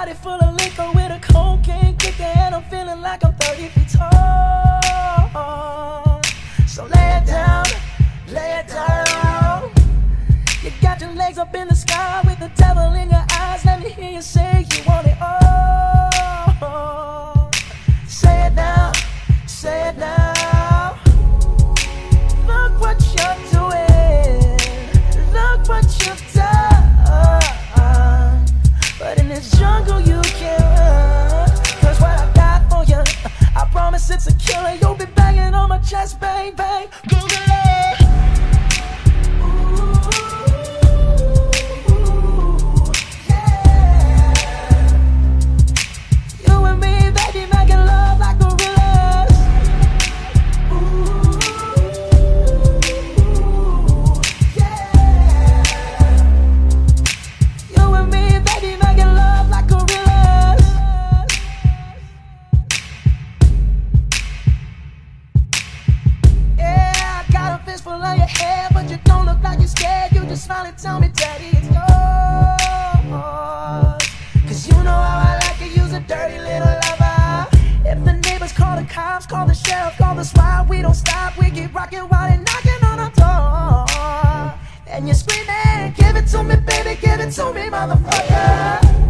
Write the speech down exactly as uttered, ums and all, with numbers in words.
body full of liquor with a cocaine kicker, and I'm feeling like I'm thirty feet tall. So lay it down, lay it down. You got your legs up in the sky with the devil in your eyes. Let me hear you say you want it all. Say it now, say it now. Look what you're doing, look what you've done. But in this jungle you can't run, 'cause what I got for you, I promise it's a killer. You'll be banging on my chest, bang, bang, Google it. Full of your hair, but you don't look like you're scared. You just smile and tell me, daddy, it's yours. 'Cause you know how I like to use a dirty little lover. If the neighbors call the cops, call the sheriff, call the SWAT, we don't stop, we keep rocking while they're knocking on our door. And you're screaming, give it to me, baby, give it to me, motherfucker.